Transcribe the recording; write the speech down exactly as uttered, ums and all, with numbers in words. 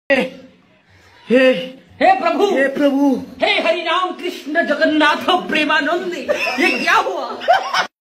हे हे प्रभु, हे प्रभु, हे हरि राम कृष्ण जगन्नाथ प्रेमानंद, ये क्या हुआ?